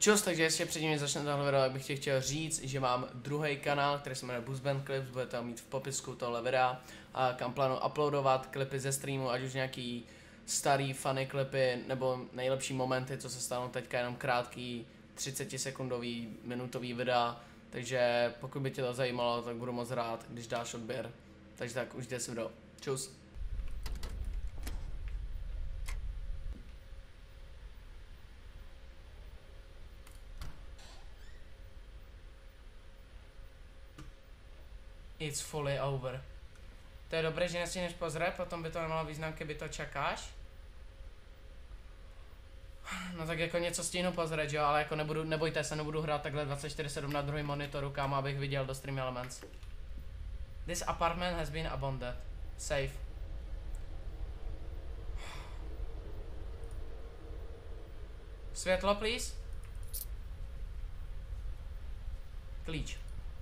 Čus, takže ještě předtím, než začne tohle video, tak bych ti chtěl říct, že mám druhý kanál, který se jmenuje Boost Band Clips, budete ho mít v popisku tohle videa, kam plánuji uploadovat klipy ze streamu, ať už nějaký starý funny klipy, nebo nejlepší momenty, co se stanou teďka, jenom krátký 30 sekundový, minutový videa, takže pokud by tě to zajímalo, tak budu moc rád, když dáš odběr. Takže tak, už jde si video. Čus. It's fully over. To je dobré, že nestihneš pozrieť, potom by to nemalo význam, keby to čekáš. No tak jako něco stihnu pozrieť, jo, ale jako nebojte se, nebudu hrát takhle 24/7 na druhý monitoru, kámo, abych viděl do Stream Elements. This apartment has been abandoned. Safe. Světlo, please. Klíč.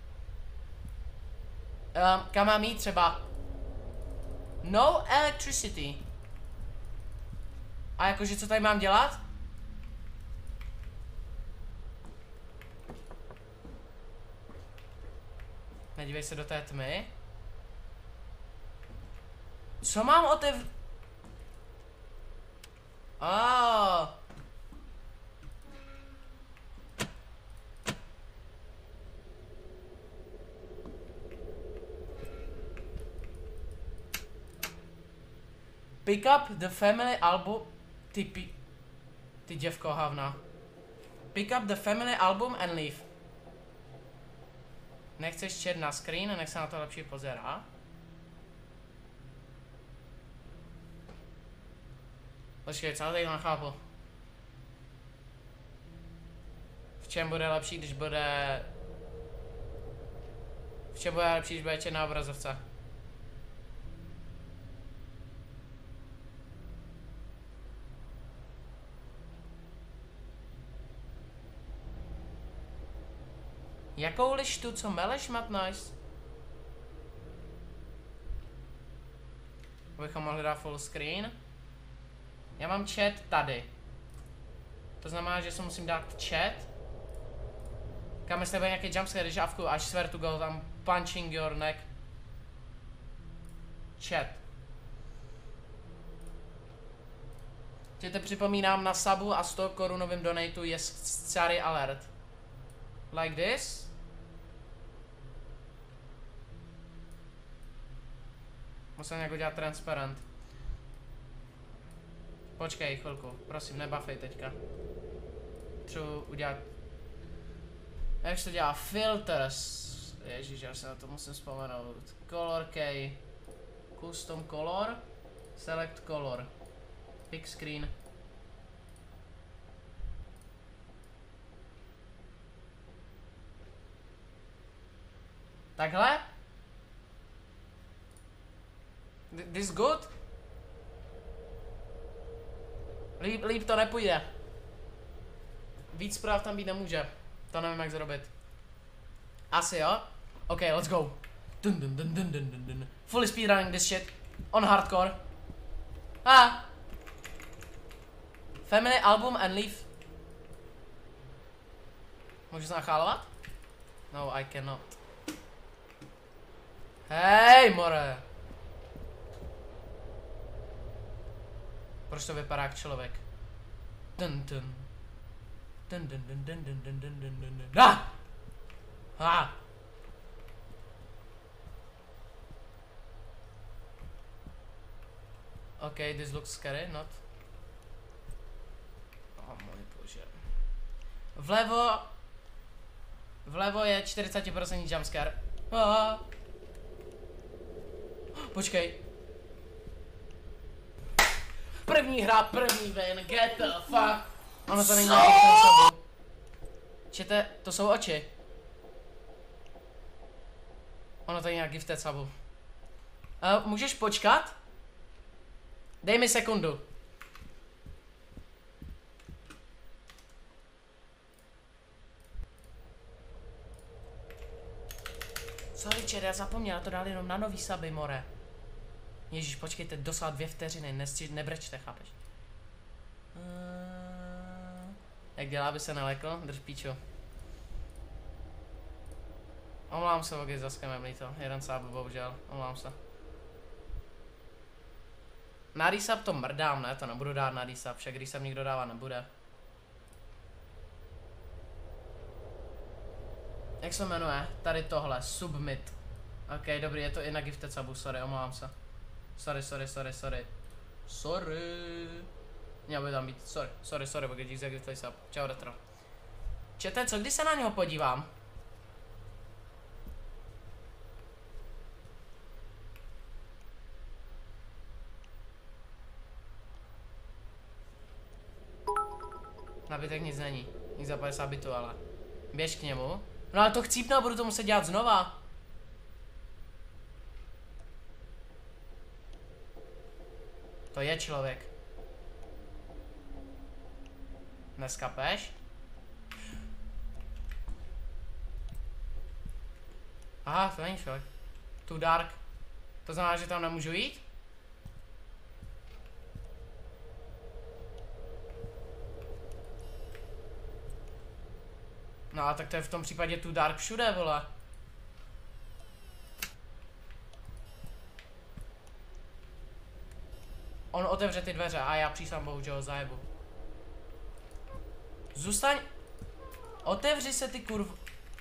Kam mám jít třeba? No electricity. A jakože co tady mám dělat? Nedívej se do té tmy. Co mám Oh. Pick up the family album. Ty děvko havna. Pick up the family album and leave. Nechceš chat na screen, nech se na to lepší pozerá. Počkej, co teď nechápu. V čem bude lepší, když bude... V čem bude lepší, když bude chat na obrazovce? Jakou lištu, co meleš, Matnice? Abychom mohli dát full screen. Já mám chat tady. To znamená, že se musím dát chat. Kam jestli bude nějaký jumpscare, když avku, až swear to go, tam punching your neck. Chat. Tě te připomínám na subu a 100 korunovým donatu je starý alert. Like this. Musím nějak udělat transparent. Počkej chvilku, prosím, nebuffej teďka. Potřebuji udělat... Jak se to dělá? Filters. Ježíš, já se na to musím vzpomenout. Color key. Custom color. Select color. Big screen. Takhle? This good? Líp to nepůjde. Víc zpráv tam být nemůže. To nevím jak zrobit. Asi jo? Ok, let's go. Dun dun dun dun dun dun dun. Fully speedrunning this shit. On hardcore. Family album and leave. Můžu se nachálovat? No, I cannot. Hej, more. Proč to vypadá jak člověk? Dun dun. Dun dun dun dun dun dun dun dun dun dun. Okay, this looks scary, not. Oh můj bože. Vlevo je 40% jumpscare. Počkej. První hra, první win, get the fuck. Ono to není nějaký sabu. Čete, to jsou oči. Ono to je nějak gifted sabu. Můžeš počkat? Dej mi sekundu. Sorry, chat, já zapomněl, to dal jenom na nový suby, more. Ježíš, počkejte, doslova 2 vteřiny, nebrečte, chápeš? Jak dělá, aby se nelekl? Drž píču. Omlám se, Vogy, za skemem, to. Jeden sáb, bohužel. Omlám se. Na resub to mrdám, ne? To nebudu dát na resub, však resub nikdo dávat nebude. Jak se jmenuje? Tady tohle, Submit. Ok, dobrý, je to i na Gifted subu, sorry, omlouvám se. Sorry. Měl by tam být, sorry, Vogy, dík za Gifted sub. Čau, retro. Čete, co když se na něho podívám? Nabytek nic není. Nic za 50 bitů, ale. Běž k němu. No ale to chcípnu a budu to muset dělat znova. To je člověk. Neskapeš? Aha, to není člověk. Too dark. To znamená, že tam nemůžu jít? No a tak to je v tom případě Too dark všude, vole. On otevře ty dveře a já přísám bohu, že ho zajebu. Zůstaň. Otevři se, ty kurv.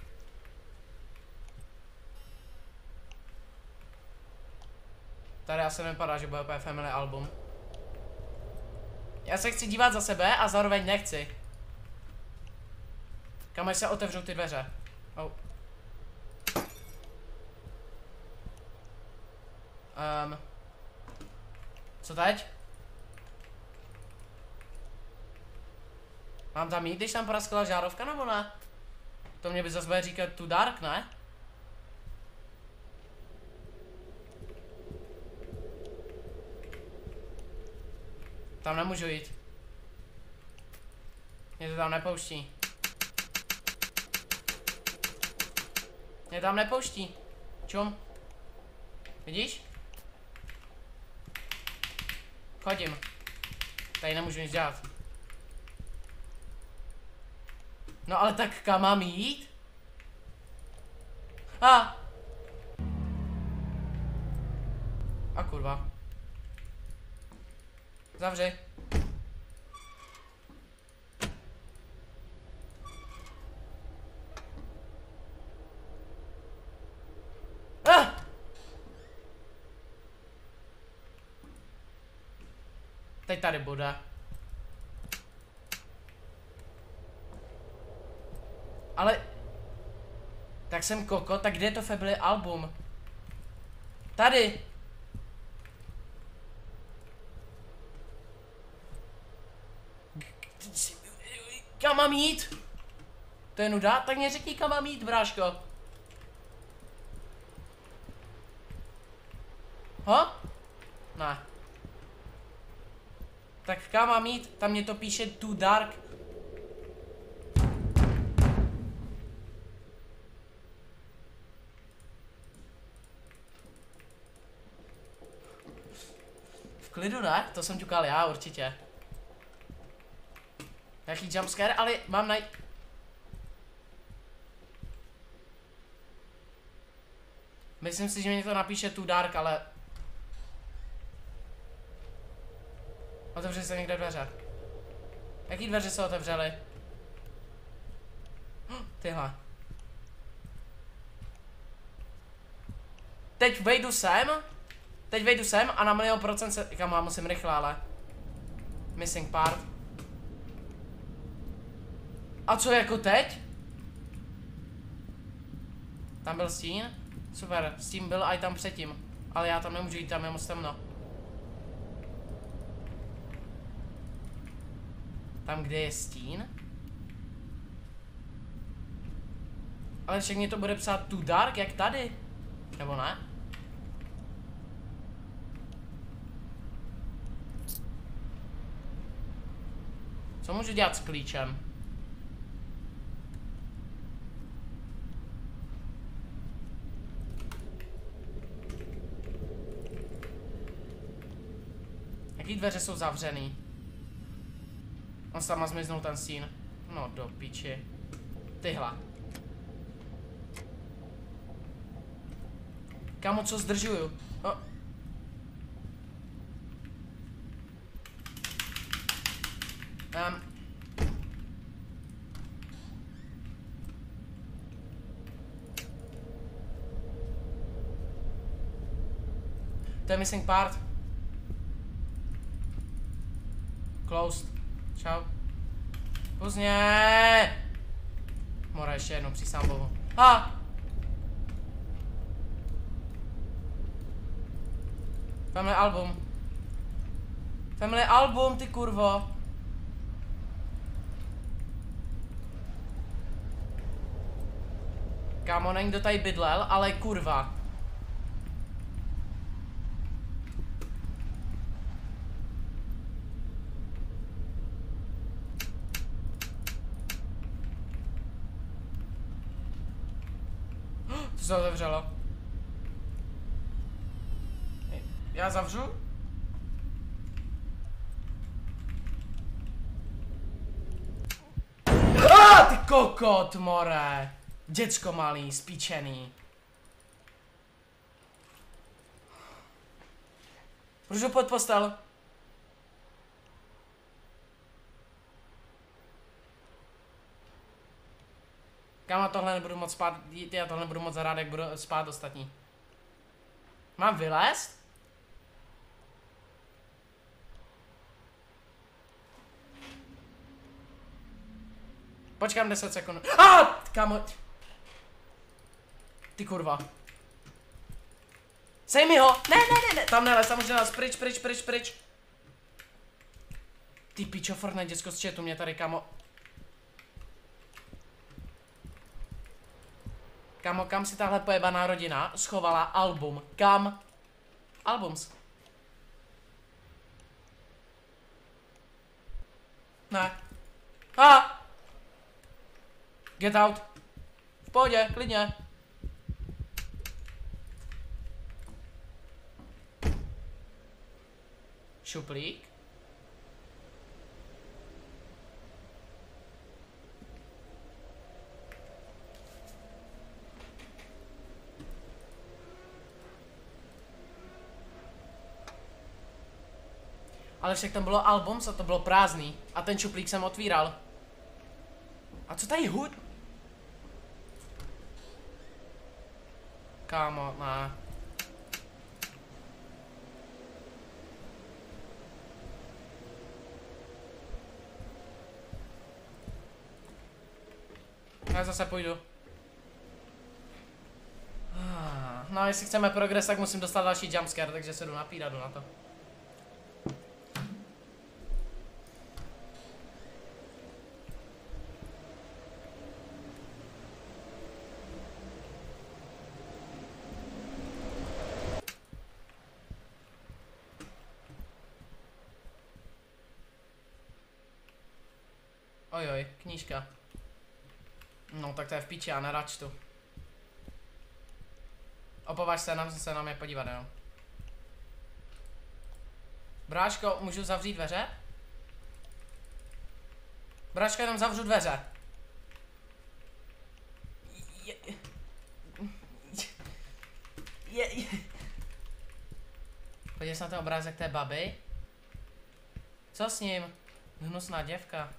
Tady asi nevypadá, že bude úplně family album. Já se chci dívat za sebe a zároveň nechci. Kam až se otevřou ty dveře. Oh. Co teď? Mám tam jít, když tam praskla žárovka, nebo ne? To mě by zase bude říkat Too dark, ne? Tam nemůžu jít. Mě to tam nepouští. Mě tam nepouští. Čum? Vidíš? Chodím. Tady nemůžu nic dělat. No ale tak kam mám jít? A kurva. Zavři. Teď tady bude. Ale... Tak jsem koko, tak kde je to family album? Tady! Kam mám jít? To je nuda? Tak mě řekni, kam mám jít, bráško. Ne. Tak kam mám jít? Tam mě to píše Too dark. V klidu, ne? To jsem ťukal já, určitě. Jaký jumpscare, ale mám Myslím si, že mě to napíše Too dark, ale... Otevřeli se někde dveře. Jaký dveře se otevřely? Tyhle. Teď vejdu sem a na 100% se... Kam mám, musím rychle, ale... Missing part. A co jako teď? Tam byl stín? Super, stín byl a i tam předtím. Ale já tam nemůžu jít, tam je moc temno. Tam, kde je stín? Ale však mě to bude psát Too dark, jak tady. Nebo ne? Co můžu dělat s klíčem? Jaký dveře jsou zavřený? On sama zmiznul ten stín. No do piči. Tyhle. Kámo, co zdržuju? No. To je missing part. Closed. Čau. Pozdě. Mora ještě jednou, přísám bohu. Family album. Family album, ty kurvo. Kámo, nevím, kdo tady bydlel, ale kurva. To se otevřelo. Já zavřu? Ty kokot, more. Děcko malý, spíčený. Můžu pod postel? Kámo, tohle nebudu moc spát, já tohle nebudu moc hrát, jak budu spát ostatní. Mám vylézt? Počkám 10 sekund. Kámo. Ty kurva. Sej mi ho! Ne, tam nelez, tam už nelez, pryč. Ty pičo, Fortnite, děcko z chatu mě tady, kámo. Kámo, kam si tahle pojebaná rodina schovala album? Kam? Albums. Ne. Get out. V pohodě, klidně. Šuplík. Ale však tam bylo album, a to bylo prázdný. A ten šuplík jsem otvíral. A co tady hud? Kámo, ne. Já zase půjdu. No, jestli chceme progres, tak musím dostat další jumpscare, takže se jdu napírat, jdu na to. Ojoj, knížka. No tak to je v píči, já neračtu. Opovaž se na mě podívat, jo. Bráško, můžu zavřít dveře? Bráško, jenom zavřu dveře. Podívej se na ten obrázek té baby. Co s ním? Hnusná děvka.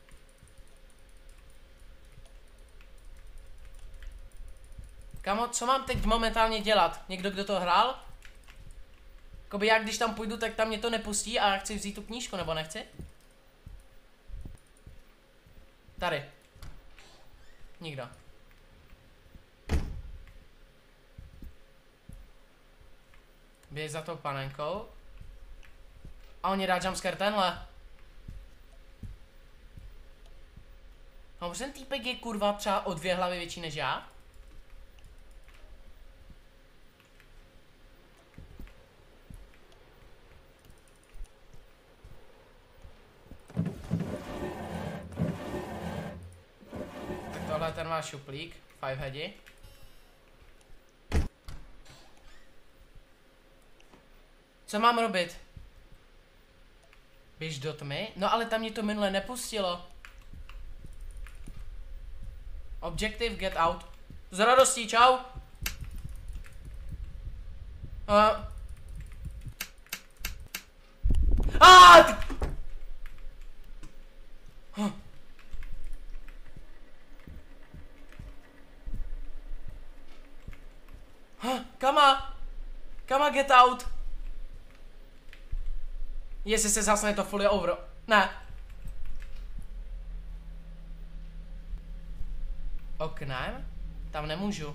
Kamo, co mám teď momentálně dělat? Někdo, kdo to hrál? Jakoby já, když tam půjdu, tak tam mě to nepustí a já chci vzít tu knížku, nebo nechci? Tady. Nikdo. Běž za tou panenkou. A on je dá jumpscare tenhle. No, ten týpek je kurva třeba o 2 hlavy větší než já. Tak tohle je ten váš šuplík, fiveheadi. Co mám robit? Běž do tmy? No ale tam mě to minule nepustilo. Objective, get out. S radostí, čau. Kama, get out. Jestli se zasne, to fully over. Ne. Oknem? Tam nemůžu.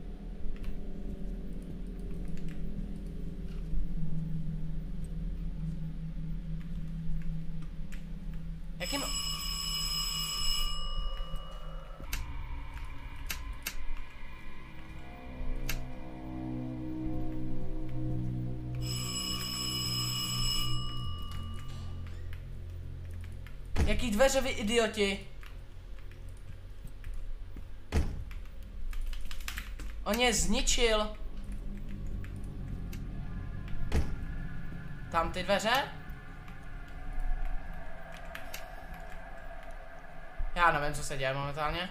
Jakým... Jaký dveře, vy idioti? On je zničil. Tam ty dveře? Já nevím, co se děje momentálně.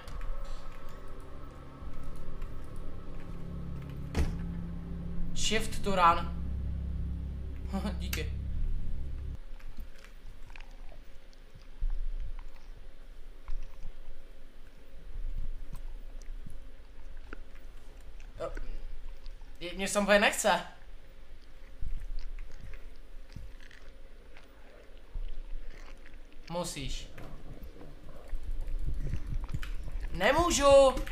Shift to run. Díky. Mně se úplně nechce. Musíš. Nemůžu.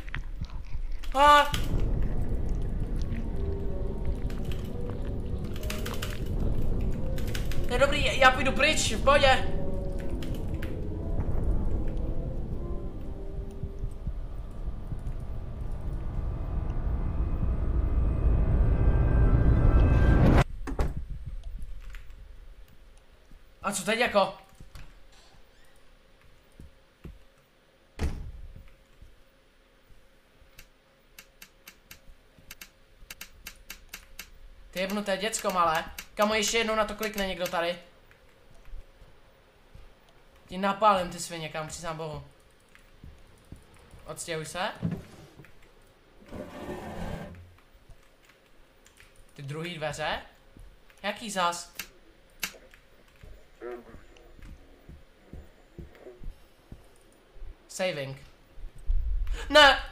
To je dobrý, já půjdu pryč, v pohodě. A co teď jako? Ty jebnuté děcko malé. Kamo, ještě jednou na to klikne někdo tady. Ti napálím ty svině, kam, přísám bohu. Odstěhuj se. Ty druhý dveře? Jaký zas? Saving. Ne!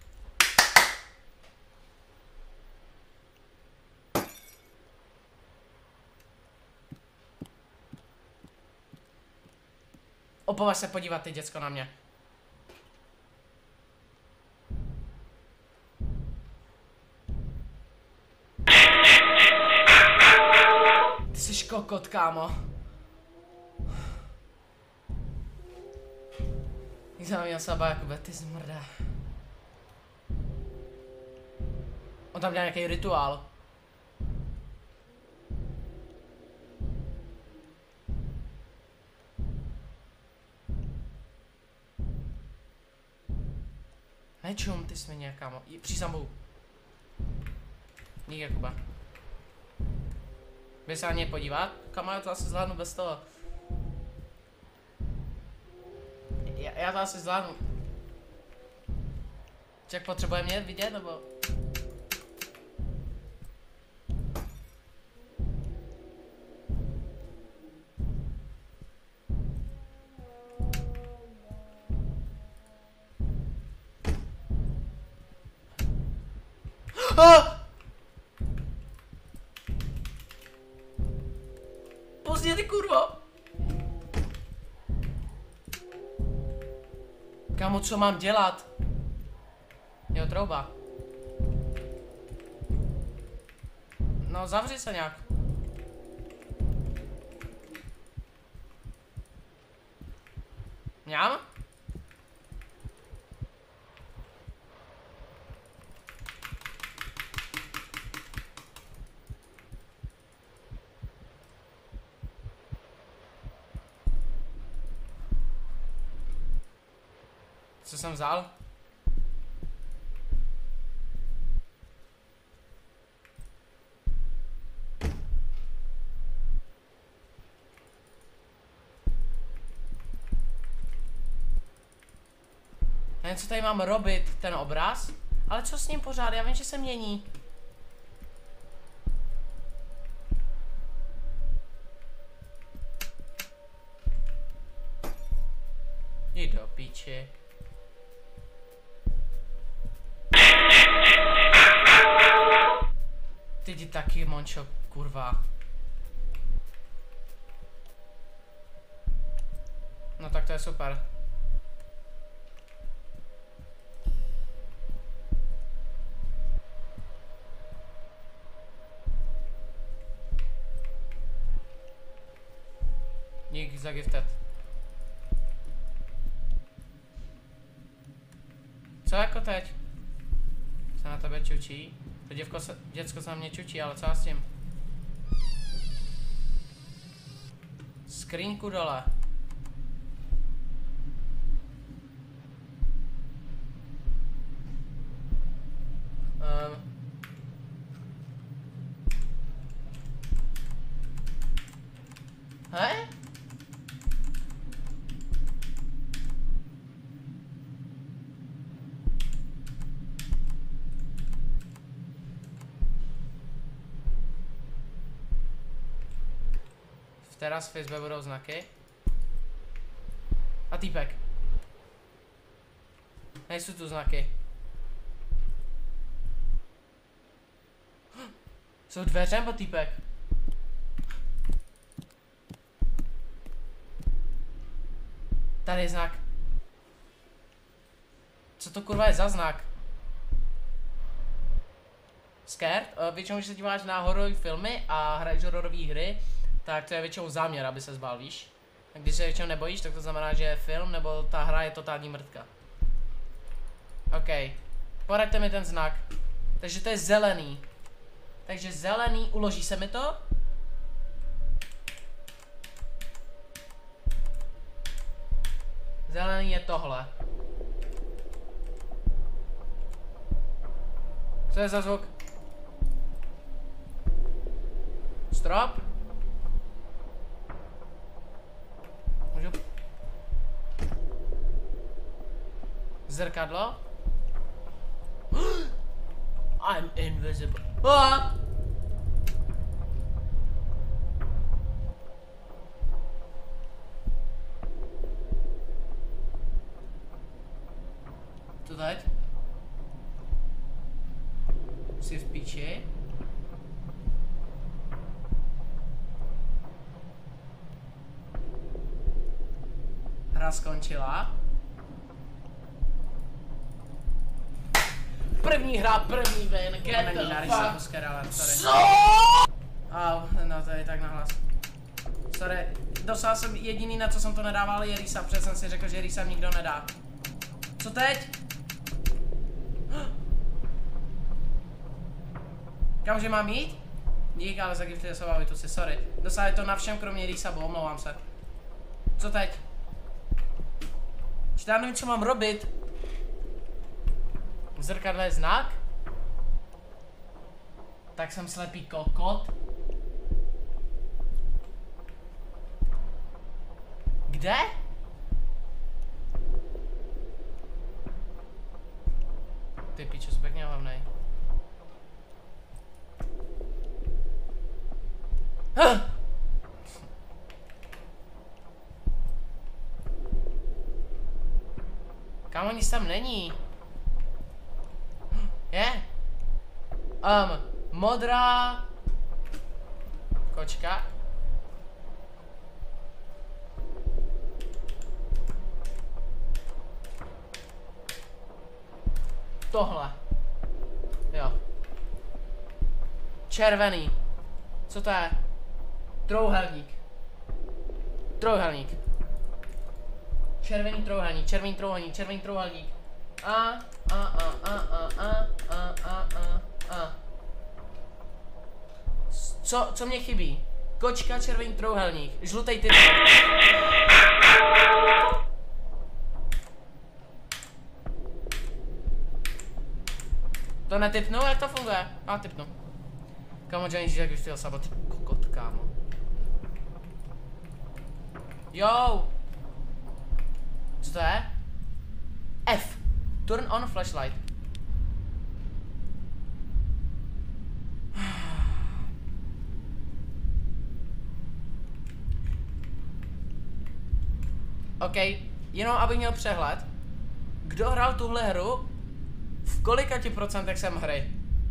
Opovaž se podívat, ty děcko, na mě. Ty jsi kokot, kámo. Zaměl saba jako ty zmrdá. On tam dělá nějaký rituál. Nečum, ty svině, kámo. Přísám bohu. Díky, Kuba. Běž se na něj podívat? Kámo, já to asi zvládnu bez toho. Já to asi zvládnu. Ček potřebuje mě vidět, nebo? Pozdě, ty kurvo! Kámo, co mám dělat? Jo, trouba. No, zavři se nějak. Mňam? Co jsem vzal? Nevím, nevím, co tady mám robit, ten obraz. Ale co s ním pořád, já vím, že se mění. Jdi do píči. Ty jdi taky, Mončo, kurva. No tak to je super. Díky za gifted. Co jako teď? Se na tebe čučí? To děcko se na mě čučí, ale co já s tím? Skrínku dole. Hej? Teraz v Facebooku budou znaky. A týpek. Nejsou tu znaky. Jsou dveře nebo týpek? Tady je znak. Co to kurva je za znak? Scared? Většinou, když se díváš na hororové filmy a hraješ hororové hry, tak to je většinou záměr, aby se zbál, víš? A když se většinou nebojíš, tak to znamená, že je film, nebo ta hra je totální mrtka. OK. Poraďte mi ten znak. Takže to je zelený. Takže zelený, uloží se mi to? Zelený je tohle. Co je za zvuk? Strop? Můžu? Zrkadlo? I'm invisible. Ah! Co teď? Jsi v píči? Hra skončila. První hra, první win, get the fuck. Co? Au, no to je tak nahlas. Sorry, dosáhl jsem jediný, na co jsem to nedával, je Risa, protože jsem si řekl, že Risa nikdo nedá. Co teď? Kamže mám jít? Dík, ale za gifty se baví, si, sorry. Dosáhli to na všem, kromě Risa, bo omlouvám se. Co teď? Já nevím, co mám robit. V zrkadle je znak? Tak jsem slepý kokot. Kde? Ty pičo, jsi pěkně hlavnej. Kámo, nic tam není. Je? Modrá kočka. Tohle. Jo. Červený. Co to je? Trouhelník. Trouhelník. Červený trouhelník, červený trouhelník, červený trouhelník. A. Co mě chybí? Kočka, červený trouhelník, žlutej typ. To netypnu, jak to funguje? A typnu. Kámo, Johnny, jak bych chtěl sabot, kokot, kámo. Jo! Co to je? F. Turn on flashlight. OK, jenom aby měl přehled. Kdo hrál tuhle hru? V kolika ti procentech jsem hry?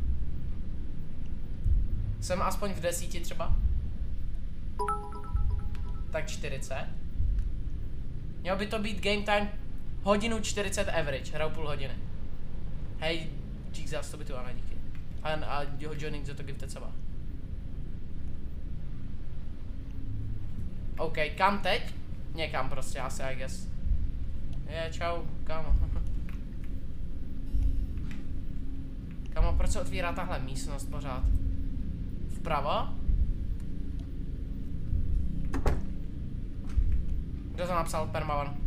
Jsem aspoň v 10 třeba? Tak 40. Mělo by to být game time hodinu 40 average, hraju půl hodiny. Hej, Jesus, to by tu, ano, díky. A joining za to gifted seba. OK, kam teď? Někam prostě, asi, I guess. Čau, kámo. Kámo, proč se otvírá tahle místnost pořád? Vpravo? Kdo to napsal? Permavan.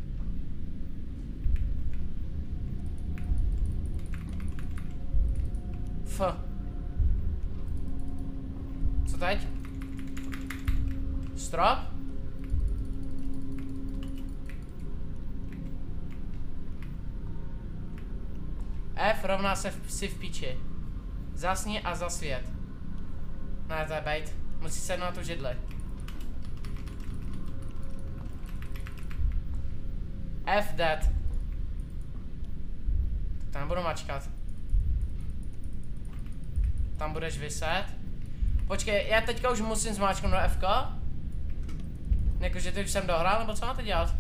Co teď? Strop? F rovná se si v piči. Zasni a zasvět. Ne, to je bait. Musí sednout na tu židli. F dead. To nebudu mačkat. Tam budeš vyset. Počkej, já teďka už musím zmáčknout do F-ko? Jakože teď už jsem dohrál, nebo co máte dělat?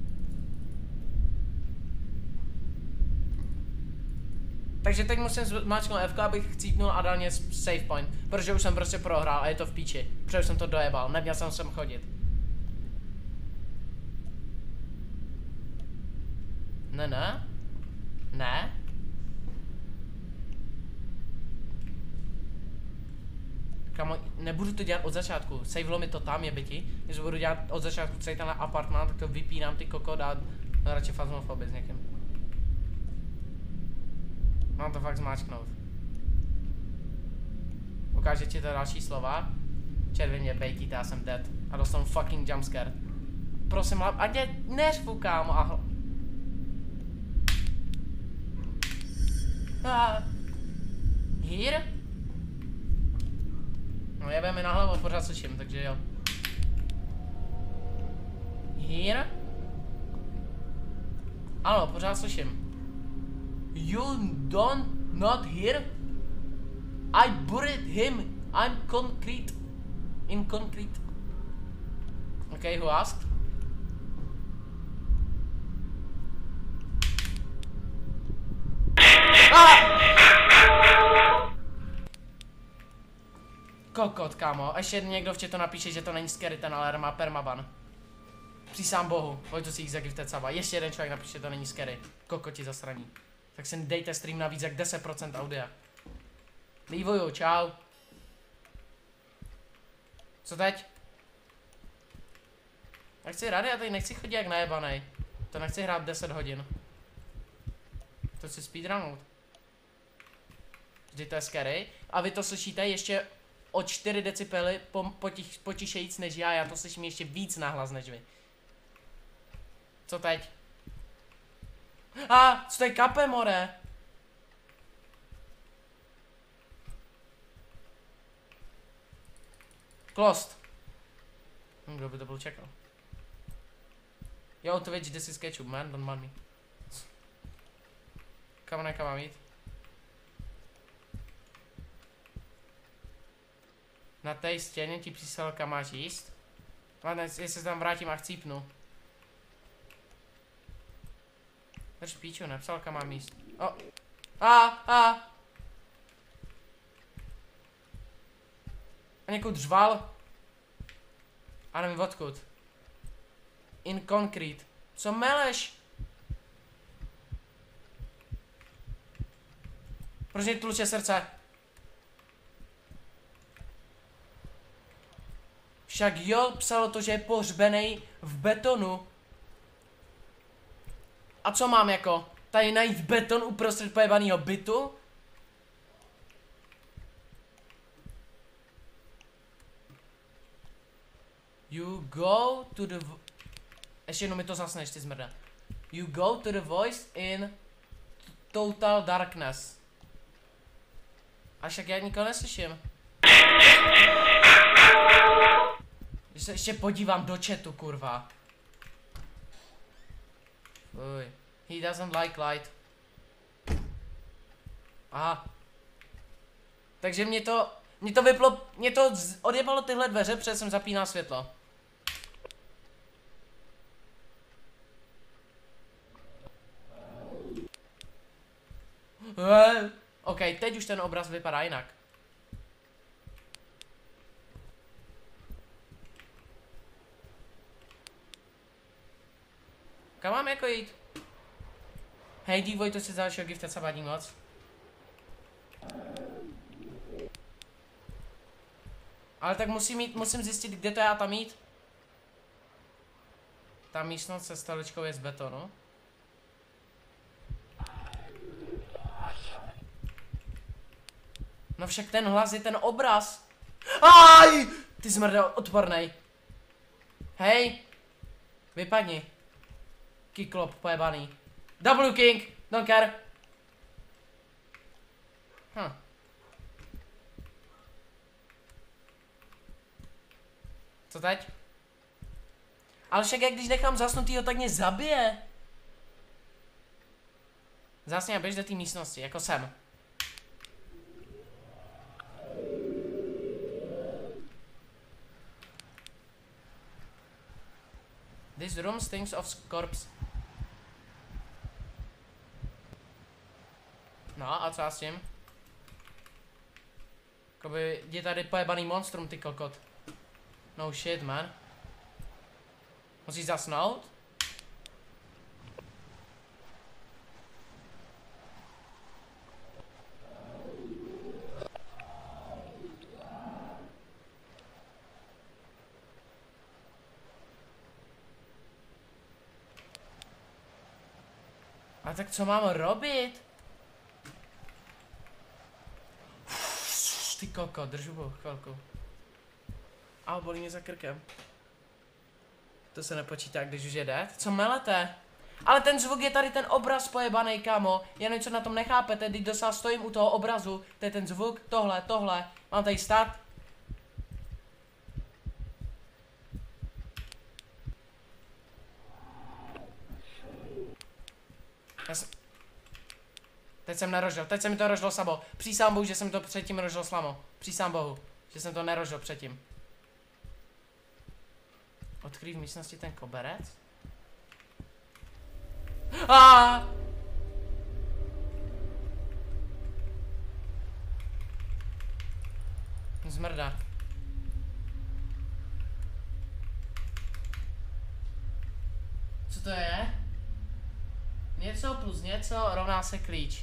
Takže teď musím zmáčknout F-ko, abych chcípnul a dal mě save point. Protože už jsem prostě prohrál a je to v píči. Protože už jsem to dojebal, neměl jsem sem chodit. Ne. Kamo, nebudu to dělat od začátku. Savelo mi to tam, je byti. Když budu dělat od začátku celý tenhle apartmán, tak to vypínám ty kokot a radši fazmofobii s někým. Mám to fakt zmáčknout. Ukáže ti to další slova. Červeně bejtíte, já jsem dead. A dostanu fucking jumpscare. Prosím, ať je neřvu, kámo. Here? No jebe mi na hlavu, pořád slyším, takže jo. Here? Ano, pořád slyším. You don't not hear? I buried him. I'm concrete. In concrete. Okay, who asked? Kokot, kámo. Ještě někdo v chatu napíše, že to není scary, ten alarm má permaban. Přísám bohu, pojď to si jich zagiftet saba. Ještě jeden člověk napíše, že to není scary. Kokoti zasraní. Tak si dejte stream navíc jak 10% audia. Lívuju, čau. Co teď? Já chci rádi, já tady nechci chodit jak najebanej. To nechci hrát 10 hodin. To chci speedrunout. Vždyť to je scary. A vy to slyšíte ještě o 4 decibely potišejíc než já to slyším ještě víc nahlas než vy. Co teď? Co to je kape, more? Closed. Kdo by to byl čekal? Yo, Twitch, this is ketchup, man, don't mind me. Kam mám jít? Na té stěně ti přísal, kam máš jíst? Ladne, jestli se tam vrátím a chcípnu. Drž píču, nepsal, kam mám jíst. A někud řval. A nevím odkud. In concrete. Co meleš? Proč mě tluče srdce? Však jo, psalo to, že je pohřbenej v betonu. A co mám jako? Tady najít beton uprostřed pojebanýho bytu? You go to the... Ještě jednou mi to zasneš, ty zmrda. You go to the voice in Total Darkness. A však já nikoho neslyším. Když se ještě podívám do chatu, kurva. Uj. He doesn't like light. Aha. Takže mě to vyplo, odjebalo tyhle dveře, protože jsem zapínal světlo. OK, teď už ten obraz vypadá jinak. Kam mám jako jít? Hej, vývoj, to si z dalšího gifta, se vadí moc. Ale tak musím zjistit, kde to já tam jít. Ta místnost se stoličkou je z betonu. No však ten hlas je ten obraz. Aj! Ty zmrdel, odpornej. Hej. Vypadni. Kyklop, pojebaný. W King, don't care. Co teď? Ale však jak když nechám zasnutýho, tak mě zabije. Zasně a běž do té místnosti, jako jsem. This room stinks of corpse. No a co já s tím? Jakoby je tady pojebaný monstrum, ty kokot. No shit, man. Musíš zasnout? A tak co mám robit? Ty koko, držu chvilku. A bolí mě za krkem. To se nepočítá, když už jede. Co melete? Ale ten zvuk je tady ten obraz pojebanej, kámo. Já něco na tom nechápete, když dosáhl stojím u toho obrazu. To je ten zvuk, tohle. Mám tady stát. Teď jsem nerožil, teď se mi to rožilo samo. Přísám bohu, že jsem to předtím rožil slamo. Přísám bohu, že jsem to nerožil předtím. Odkryj v místnosti ten koberec? Zmrda. Co to je? Něco plus něco rovná se klíč.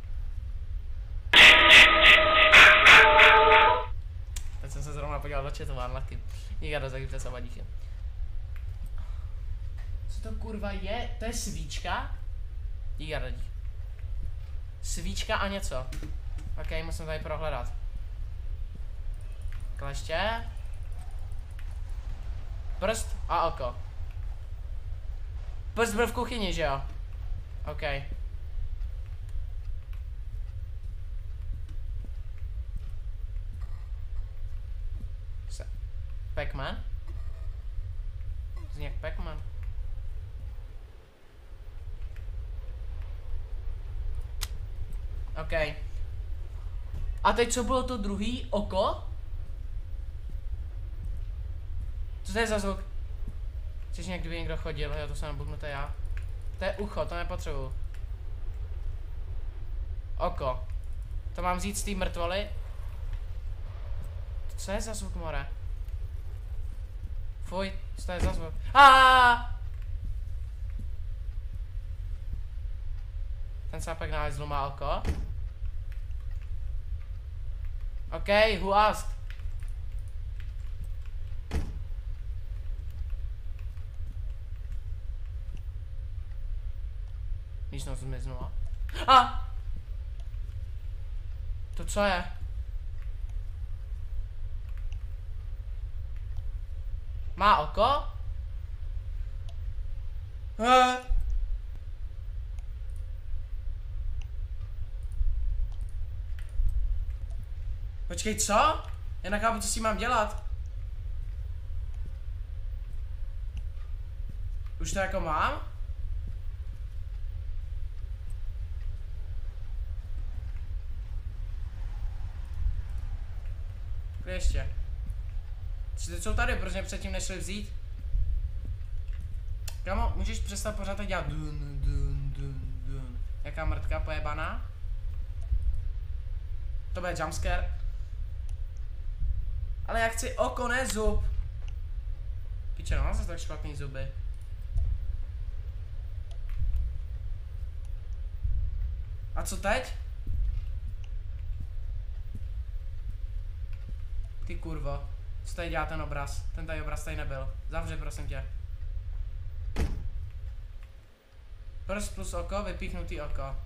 Teď jsem se zrovna podíval do chatu, unlucky. Nikdo zakrypte se vadíchy. Co to kurva je? To je svíčka? Díky. Svíčka a něco. Ok, musím tady prohledat. Kleště. Prst a oko. Prst byl v kuchyni, že jo? OK. Pac-Man? Zní jak Pac-Man. OK. A teď co bylo to druhý? Oko? Co to je za zvuk? Chceš nějak, kdyby někdo chodil, jo, to jsem nabuknuté já. To je ucho, to nepotřebuju. Oko. To mám vzít z té mrtvoly? Co je za zvuk, more? Fuj, co to je za zvuk? Ten sápek na hajzlu má oko. OK, who asked? Místnost zmiznula. To co je? Má oko? Počkej, co? Já nechápu, co si mám dělat. Už to jako mám? Kde ještě? Teď jsou tady, protože předtím nešli vzít. Kámo, můžeš přestat pořád tak dělat dun, dun, dun, dun. Jaká mrtka pojebaná? To bude jumpscare. Ale já chci oko, ne zub. Piče, no, zase tak špatný zuby. A co teď? Ty kurvo. Co tady dělá ten obraz? Ten tady obraz tady nebyl. Zavři, prosím tě. Prst plus oko, vypíchnutý oko.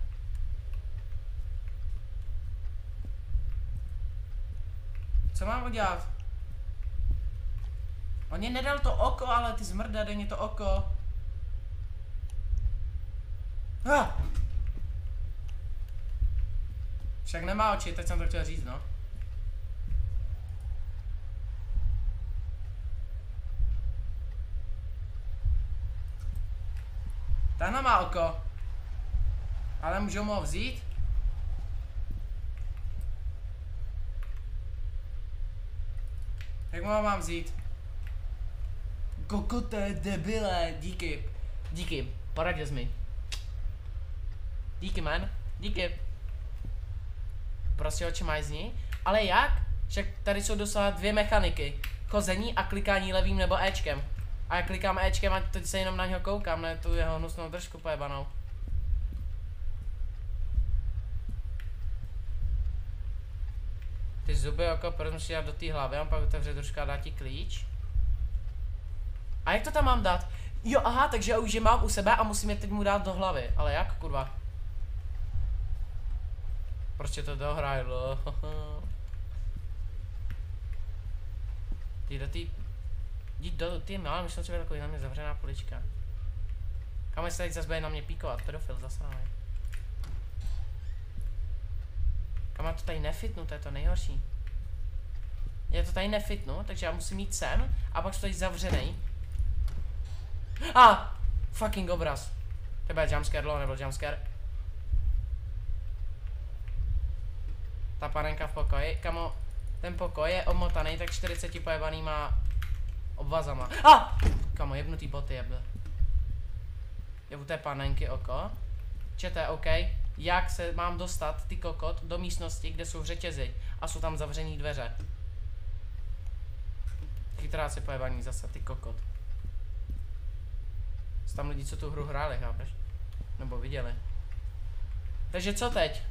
Co mám udělat? On mě nedal to oko, ale ty zmrda, dej mě to oko. Však nemá oči, teď jsem to chtěl říct, no. Tahle má oko. Ale můžu mu ho vzít? Jak mu ho mám vzít? Kokote, debile, díky. Díky, poradil jsi mi. Díky, man, díky. Prostě oči mají z ní. Ale jak? Však tady jsou doslova dvě mechaniky. Chození a klikání levým nebo Ečkem. A já klikám Ečkem a teď se jenom na něho koukám, ne tu jeho hnusnou držku pojebanou. Ty zuby jako první musíš dát do té hlavy, a pak otevře trošku a dá ti klíč. A jak to tam mám dát? Jo, aha, takže já už je mám u sebe a musím je teď mu dát do hlavy. Ale jak, kurva? Prostě to dohrajlo. Ty do tý... Jdi do ty malé myšlenci, takový na mě zavřená polička. Kam se teď zase bude na mě píkovat, pedofil zasranej. Kam já to tady nefitnu, to je to nejhorší. Já to tady nefitnu, takže já musím jít sem a pak to tady zavřenej. Fucking obraz. To bude jumpscare, dlouho nebyl jumpscare. Ta panenka v pokoji, kamo, ten pokoj je omotaný tak 40 pojebanýma obvazama. Kamo, jebnutý boty jebl. Je u té panenky oko. Čete, OK, jak se mám dostat, ty kokot, do místnosti, kde jsou řetězy a jsou tam zavřený dveře. Chytráci pojebaný zase, ty kokot. Jsou tam lidi, co tu hru hráli, chápeš? Nebo viděli. Takže co teď?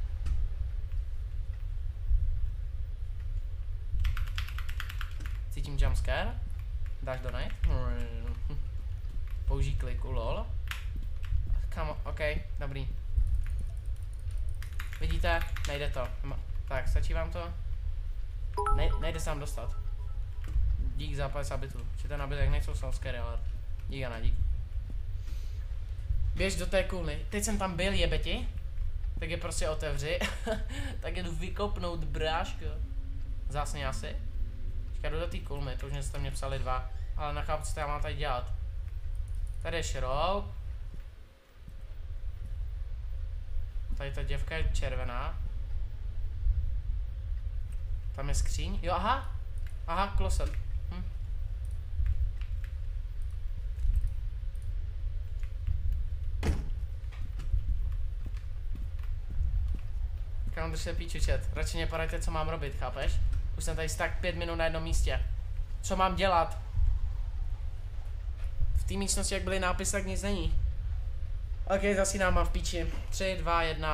Cítím jumpscare. Dáš donate? Použij kliku, lol. Kamo, OK, dobrý. Vidíte? Nejde to. Tak, stačí vám to? Nejde se vám dostat. Dík za 50 bitů. Či ten nabitek nejsou scary, ale dík a na dík. Běž do té kůly. Teď jsem tam byl, jebeti. Tak je prostě otevři. Tak jdu vykopnout, bráško. Zásně asi. Čeká, jdu do té kulmy, to už jste mě psali 2. Ale nechápu, co já mám tady dělat. Tady je šroub. Tady ta děvka je červená. Tam je skříň. Jo, aha. Aha, kloset. Kam drž se píču, chat. Radši mě poradíte, co mám robit, chápeš? Už jsem tady tak 5 minut na jednom místě. Co mám dělat? V té místnosti, jak byly nápisy, tak nic není. OK, zasínám, mám v píči. 3, 2, 1.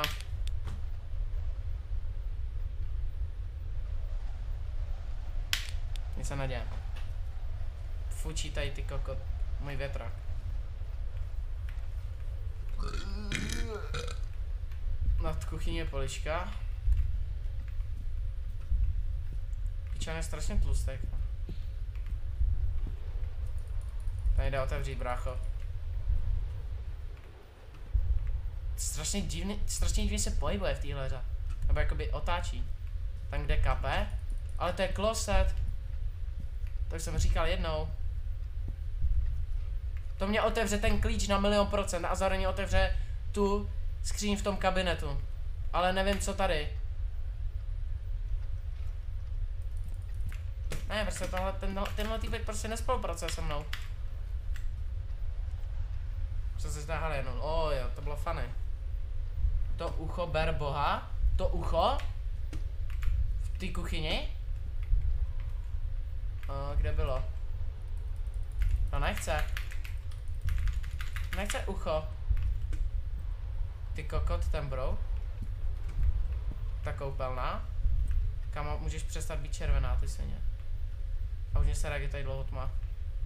Nic se neděje. Fučí tady ty kokot. Můj větrak. Nad kuchyní je polička. Pičan je strašně tlustek. Tady jde otevřít, brácho. Strašně divně se pohybuje v téhle hře. Nebo jakoby otáčí. Tam, kde kape, Ale to je closet. To jsem říkal jednou. To mě otevře ten klíč na 100% a zároveň otevře tu skříň v tom kabinetu. Ale nevím co tady. Ne, prostě tenhle týpek prostě nespolupracuje se mnou. Co se zdá jenom? Oh jo, to bylo funny. To ucho ber boha. To ucho? V té kuchyni? Kde bylo? No nechce. Nechce ucho. Ty kokot, ten bro. Ta koupelna. Kamo, můžeš přestat být červená, ty svině. A už mě se je tady dlouho tma.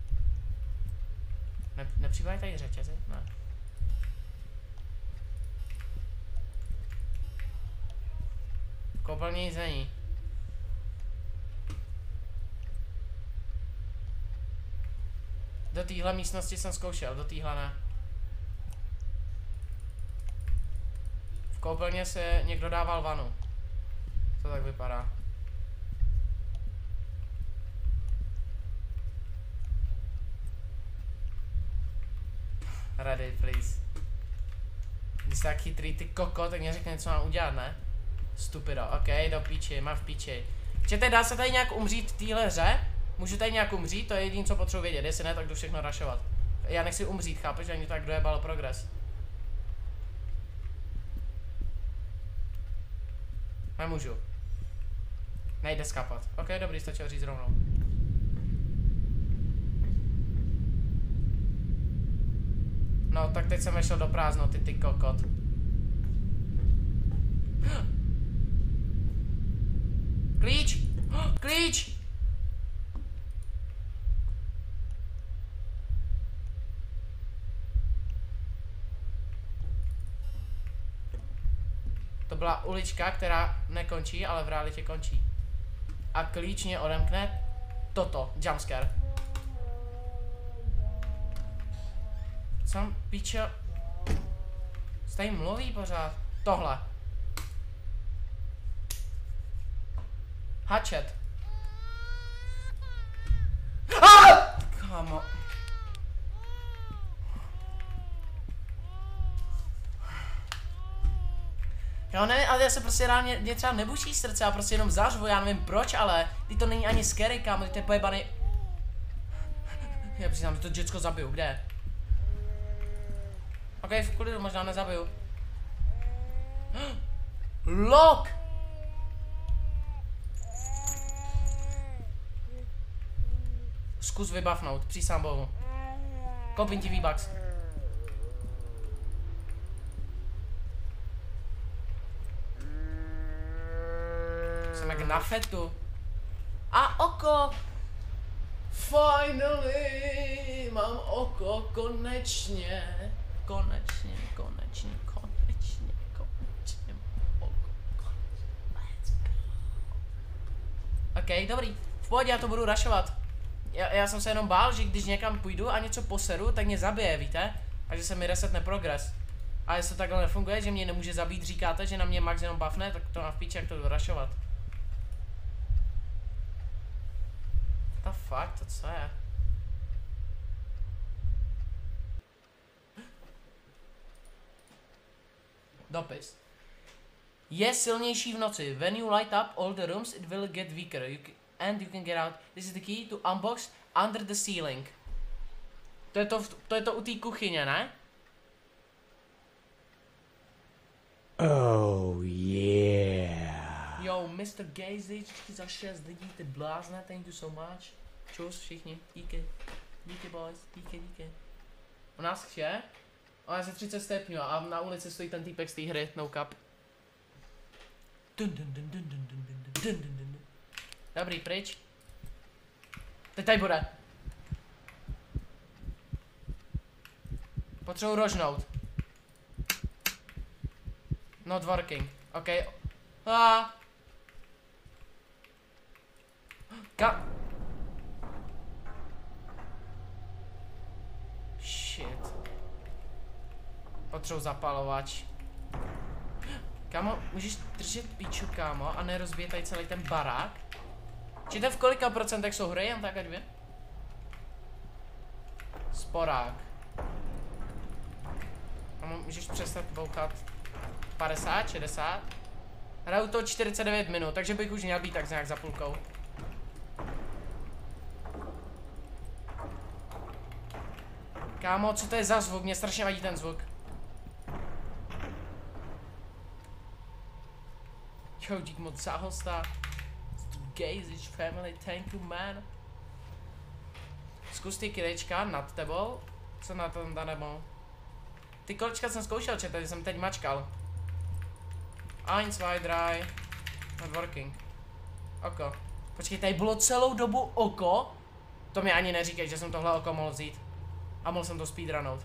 Nepřibývají tady řetězy? Ne. V koupelně nic není. Do téhle místnosti jsem zkoušel, do téhle ne. V koupelně se někdo dával vanu. To tak vypadá. Ready, please. Když jsi tak chytrý, ty koko, tak mě řekne, co mám udělat, ne? Stupido, ok, do píči, má v píči. Čete, dá se tady nějak umřít v téhle hře? Můžu tady nějak umřít, to je jediné, co potřebuji vědět, jestli ne, tak jdu všechno rašovat. Já nechci umřít, chápeš, že ani tak dojebalo progres. Nemůžu. Nejde skapat. Ok, dobrý, stačilo říct rovnou. No, tak teď jsem vešel do prázdnoty, ty kokot. Klíč! Klíč! To byla ulička, která nekončí, ale v realitě končí. A klíč mě odemkne toto, jumpscare. Sam píčo. Tady mluví pořád. Tohle. Hatchet. Kámo. Jo, ne, ale já se prostě reálně, mě třeba nebuší srdce, já prostě jenom zařvu, já nevím proč, ale ty to není ani scary, kámo, ty to je pojebaný. Já přiznám, že to děcko zabiju, kde? Ok, v klidu, možná nezabiju. Lock! Zkus vybavnout, přísám bohu. Koupím ti V-Bucks. Jsem jak na fetu. A oko! Finally! Mám oko, konečně. Konečně. Oko. Let's go. Ok, dobrý. V pohodě, já to budu rašovat. Já jsem se jenom bál, že když někam půjdu a něco poseru, tak mě zabije, víte? A že se mi resetne progres. A jestli to takhle nefunguje, že mě nemůže zabít, říkáte, že na mě max jenom buffne, tak to má v píči, jak to jdu rašovat. What the fuck, to co je? Dopis. Je silnější v noci. When you light up all the rooms, it will get weaker. And you can get out. This is the key to unbox under the ceiling. To je to u té kuchyně, ne? Oh yeah. Yo, Mr. Gazy, za 6 lidí, ty blázne, thank you so much. Čus všichni, díky. Díky boys, díky. U nás je? O, já se 30 stepňu a na ulici stojí ten týpek z té hry, no cap. Dobrý, pryč. Teď tady bude. Potřebuji rožnout. Not working. OK. Shit. Potřebuji zapalovač. Kámo, můžeš držet píču, kámo, a nerozbije tady celý ten barák? Číte v kolika procentech jsou hry, jen tak ať vím? Sporák. Můžeš přestat koukat 50, 60? Hraju to 49 minut, takže bych už měl být tak nějak za půlkou. Kámo, co to je za zvuk? Mě strašně vadí ten zvuk. Jo, dík moc za hosta. Gazish family, thank you man. Zkus ty kilečka nad tebou. Co na tom danemo? Ty kolečka jsem zkoušel čet, jsem teď mačkal. 1, 2, 3. Not working. Oko. Počkej, tady bylo celou dobu oko. To mi ani neříkej, že jsem tohle oko mohl vzít. A mohl jsem to speedrunout.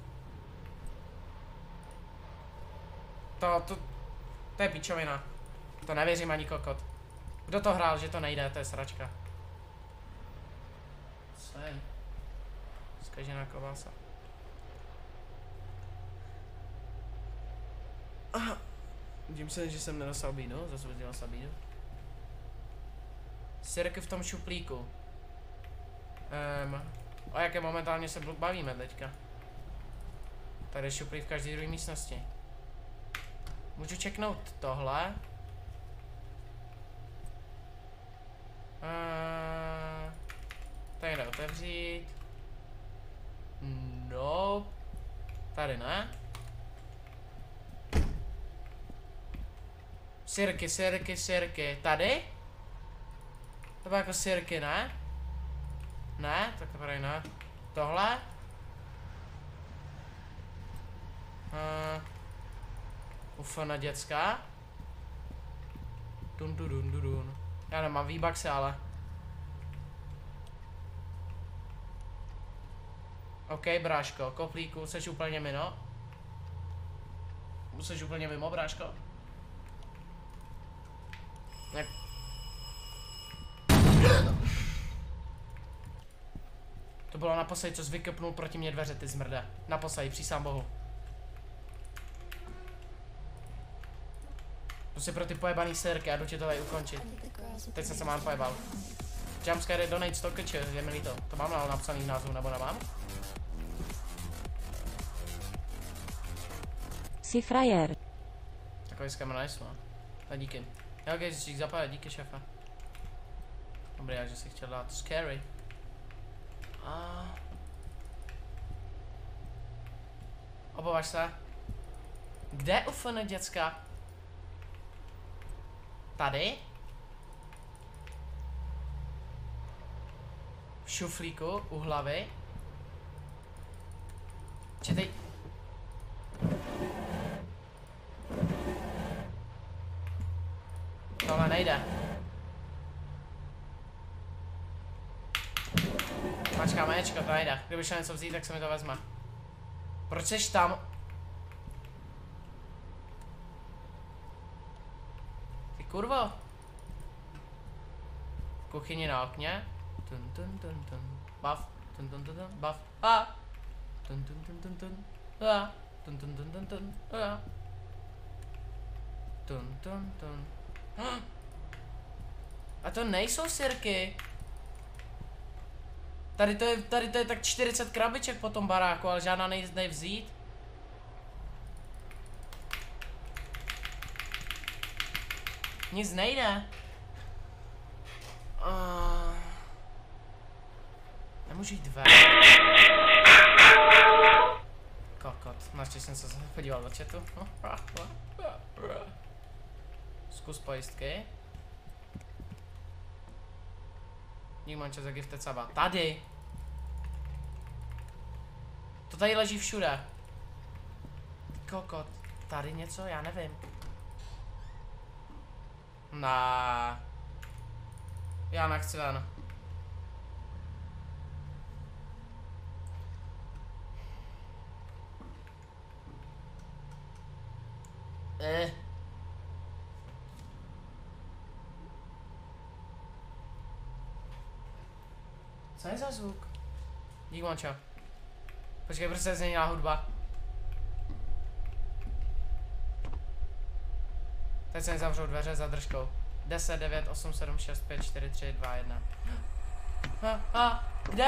To je pičovina. To nevěřím ani kokot. Kdo to hrál, že to nejde, to je sračka. Co je? Zkažená klobása. Vidím se, že jsem nedostal bídu, zase bych dělal bídu. Sirky v tom šuplíku. O jaké momentálně se bavíme teďka? Tady je šuplík v každé druhé místnosti. Můžu čeknout tohle. Tady jde otevřít. No. Tady ne. Sirky. Tady? To bylo jako sirky, ne? Ne? Tak to tady ne. Tohle? Ufana dětská. Dun. Já nemám V-Bucksy, ale. OK, bráško, koplíku, seš úplně mimo. Seš úplně mimo, bráško. Ne. To bylo naposledy, co jsi vykopnul proti mě dveře, ty zmrde. Naposledy, přísám bohu. To si pro ty pojebaný sirky, já jdu tě to tady ukončit. Teď jsem se mám pojebal. Jumpscare donate 100 kč, je mi líto. To mám napsaný v názvu, nebo nemám? Jsi frajer. Takový scammer nice, no. A díky. Já když si zapadá, díky šefa. Dobrý, já že si chtěl dát scary. Obáváš se? Kde ufne děcka? Tady? V šuflíku, u hlavy? Četej. Tohle nejde. Mačka, manečko, to nejde. Kdyby šel něco vzít, tak se mi to vezme. Proč jsi tam? Ty kurvo. V kuchyni na okně. Buff. Buff. A. A to nejsou sirky. Tady to je tak 40 krabiček po tom baráku, ale žádná nejde vzít. Nic nejde. Nemůžu jít ven. Kokot, naštěstí jsem se podíval do chatu. Zkus pojistky. Nikdo čas za gifted saba. Tady! To tady leží všude. Kokot. Tady něco? Já nevím. Já nechci ven. Co je za zvuk? Dík manča. Počkej, prostě se změnila hudba. Teď se mi zavřou dveře za držkou. 10, 9, 8, 7, 6, 5, 4, 3, 2, 1. Kde?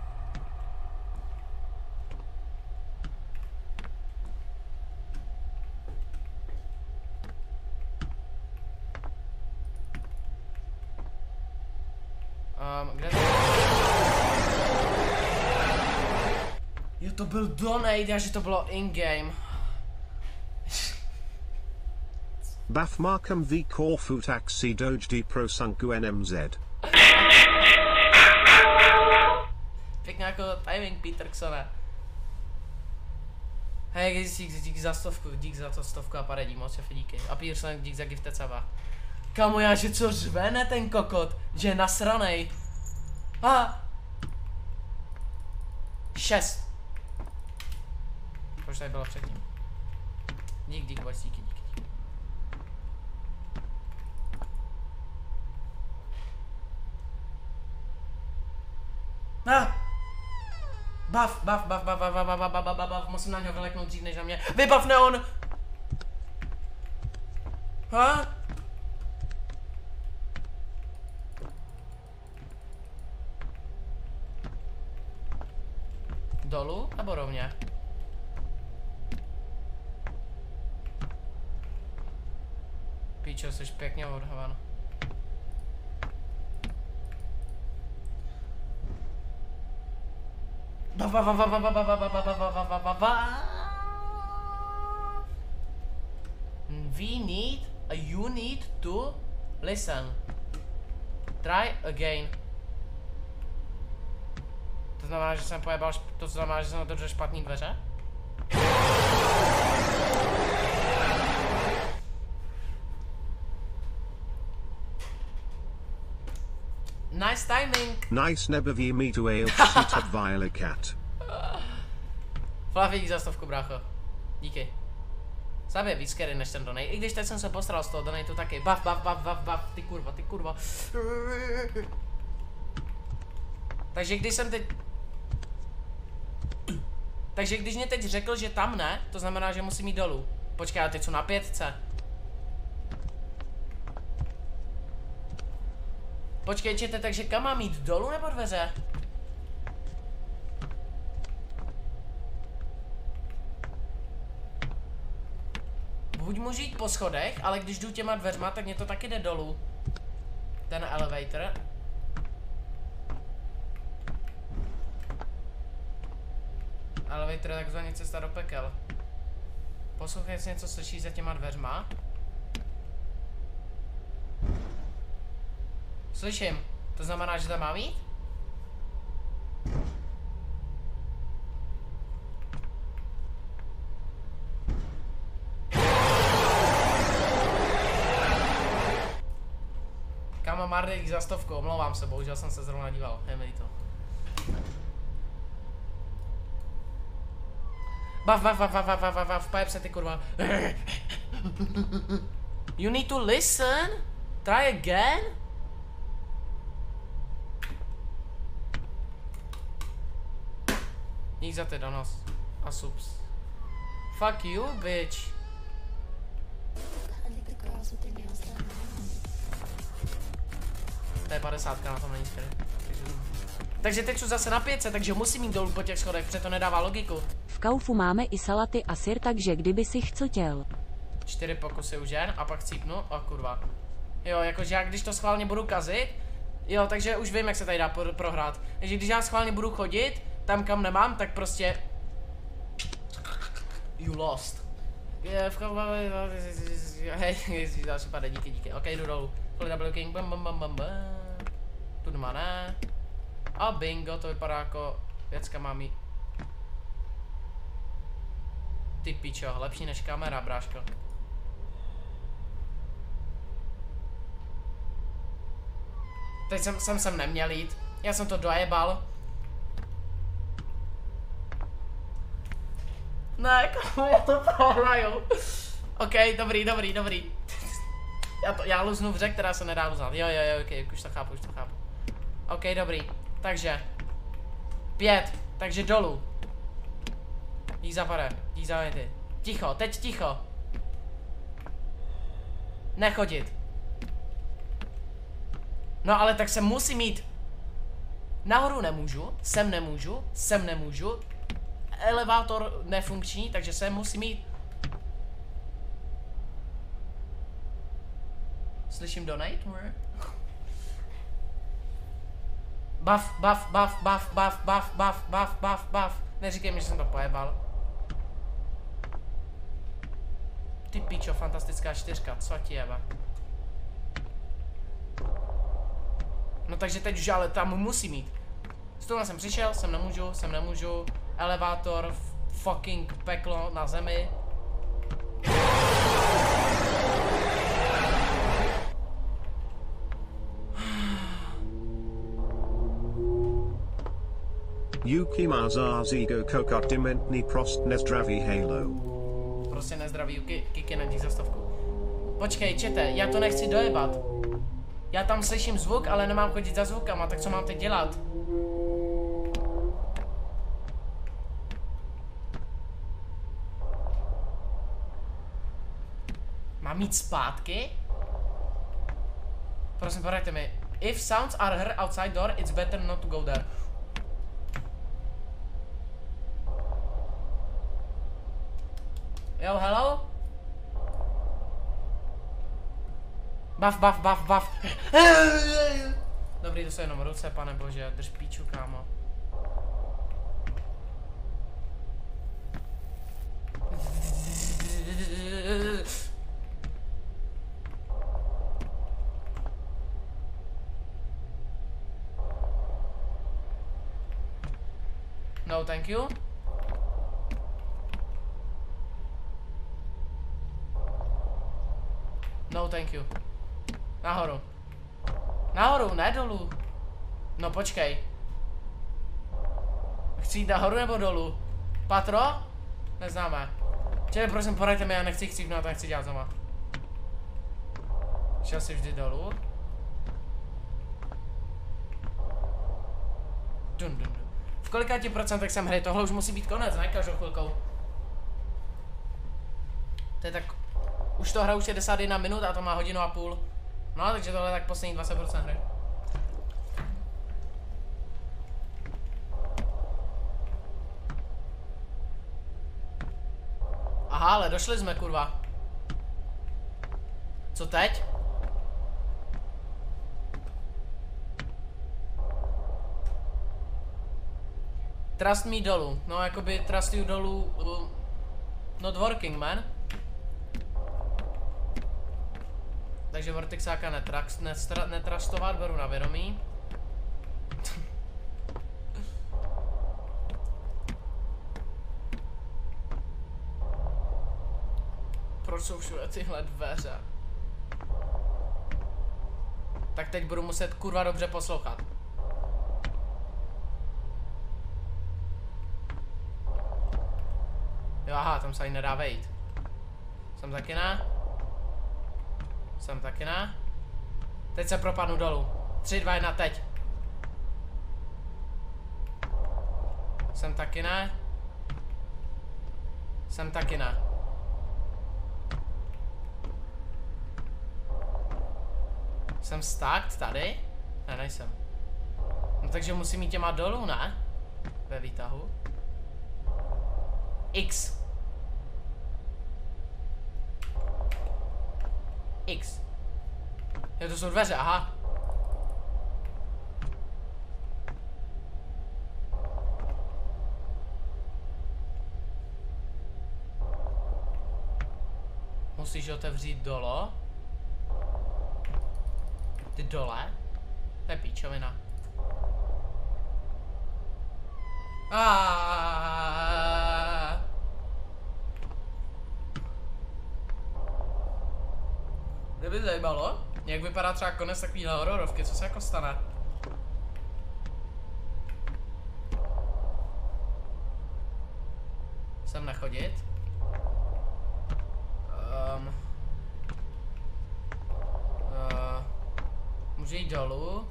Kde to? Jo, to byl donate, že to bylo in-game. Baf Markham v Corfu Taxi Doge D Pro Sunku NMZ. Pěkně jako timing, Peterksone. Hej, dík za 100, dík za to 100 a paredí, moc šefe, díky. A Peterson, dík za gifted saba. Kamo, já, že co řvene ten kokot, že je nasranej. 6. Proč tady bylo předtím? Dík, boys, díky. Buff, musím na něho vyleknout dřív než na mě. Vybav neon! Dolů nebo rovně? Píčo, jsi pěkně odhovan. You need to listen. Try again. To znamená, že jsem pojebal, to znamená, že jsem otevřel špatný dveře? Nice timing. Nice nebaví me to ale sit violet cat. Fluffy, dík za 100, brácho. Díky. Zabije víc scary než ten donate, i když teď jsem se postaral z toho donateu taky. Buff, ty kurva. Takže když jsem teď... Takže když mě teď řekl, že tam ne, to znamená, že musím jít dolů. Počkej, ale teď jsou na 5. Počkejte, takže kam mám jít? Dolů nebo dveře? Buď můžu jít po schodech, ale když jdu těma dveřma, tak mě to taky jde dolů. Ten elevator. Elevator je takzvaně cesta do pekel. Poslouchej, jestli něco slyší za těma dveřma. Slyším. To znamená, že tam mám jít? Kamo, Mardek za 100, omlouvám se, bohužel jsem se zrovna díval, je mi to. Buff, pojeb se ty kurva. You need to listen? Try again? Dík za ty donos. A subs. Fuck you, bitch. To je 50 na tom není skvělé. Takže teď jsou zase na 5, takže musím jít dolů po těch schodech, protože to nedává logiku. V Kaufu máme i salaty a syr, takže kdyby si chtěl. 4 pokusy u žen a pak cípnu, kurva. Jo, jakože já když to schválně budu kazit, jo, takže už vím, jak se tady dá prohrát. Takže když já schválně budu chodit, tam kam nemám, tak prostě... You lost. Hej, další pade, díky. Ok, jdu dolů. Double King, bam. Tu doma ne. A bingo, to vypadá jako věcka mámí. Ty pičo, lepší než kamera, bráško. Teď jsem neměl jít. Já jsem to dojebal. Ne, komu já to prohraju. Ok, dobrý. Já luznu v řek, která se nedá luznat. Jo, ok, už to chápu. Ok, dobrý. Takže 5, takže dolů. Dík za pare, dík za ty. Ticho, teď ticho. Nechodit. No ale tak se musí mít. Nahoru nemůžu, sem nemůžu. Elevátor nefunkční, takže sem musí mít. Slyším donate? Buff. Neříkej mi, že jsem to pojebal. Ty pičo, fantastická 4, co ti jeba? No takže teď už ale tam musí mít. S tohle jsem přišel, sem nemůžu. Elevátor, fucking peklo na zemi. Yuki Mazazigo Kokot Dementny Prost Nezdraví Halo. Prostě nezdraví Yuki, Kiki na za 100. Počkej, čete, já to nechci dojebat. Já tam slyším zvuk, ale nemám chodit za zvukama, tak co mám teď dělat? Mám jít zpátky? Prosím, poraďte mi. If sounds are heard outside door, it's better not to go there. Yo, hello? Buff. Dobrý, to jsou jenom ruce, pane bože, drž píču, kámo. No, thank you. No, thank you. Nahoru. Nahoru, ne dolů. No, počkej. Chci jít nahoru nebo dolů? Patro? Neznáme. Čili prosím, poraďte mi, já nechci chcípnout, já chci dělat znova. Šel si vždy dolů. Dun. V kolikáti procentech jsem hry? Tohle už musí být konec, ne? Každou chvilkou. To je tak... Už to hraju 61 minut a to má 1,5 hodiny. No, takže tohle je tak poslední 20% hry. Aha, ale došli jsme, kurva. Co teď? Trust me dolů. No, jakoby trust you dolů. Not working, man. Takže Vortexáka netrastovat, beru na vědomí. Proč jsou všude tyhle dveře? Tak teď budu muset kurva dobře poslouchat. Jo, aha, tam se ani nedá vejít. Jsem taky ne? Jsem taky ne? Teď se propadnu dolů. 3, 2, 1, teď. Jsem taky ne? Jsem taky ne. Jsem stuck tady? Ne, nejsem. No takže musím jít těma dolů, ne? Ve výtahu. X. X. Jo, to jsou dveře, aha. Musíš otevřít dolo. Ty dole? To je píčovina. Kdyby zajímalo, jak vypadá třeba konec takovýhle hororovky, co se jako stane? Sem nechodit. Může jít dolů.